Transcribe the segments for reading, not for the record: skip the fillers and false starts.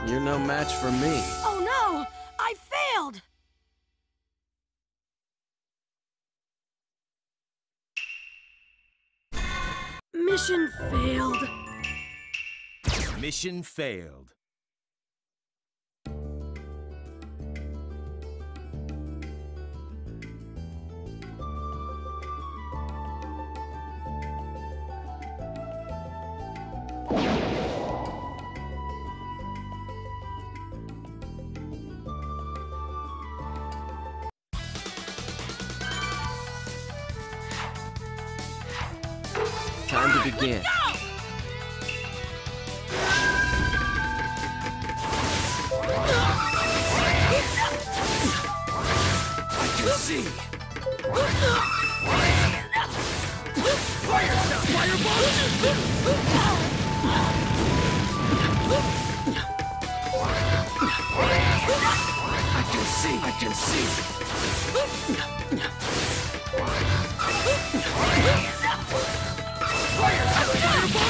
You're no match for me. Oh no! I failed! Mission failed. Mission failed. Time to begin. I can see. Fire stop! Fireball! I can see. I can see. Fireball!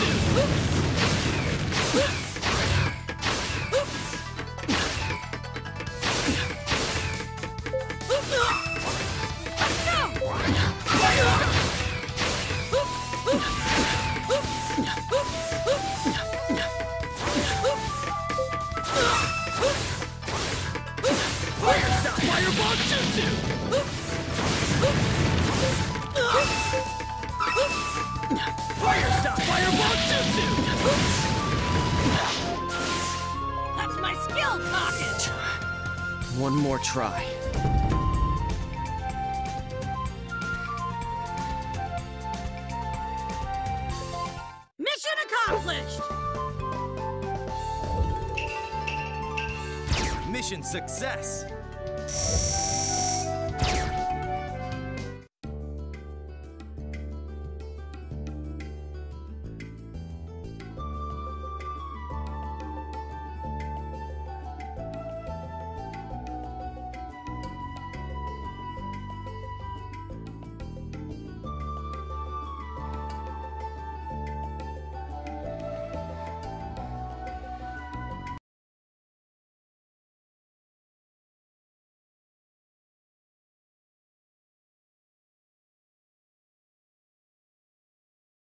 Fireball jutsu! Fire stop! Fireball jutsu! That's my skill talking! One more try. Mission accomplished! Mission success!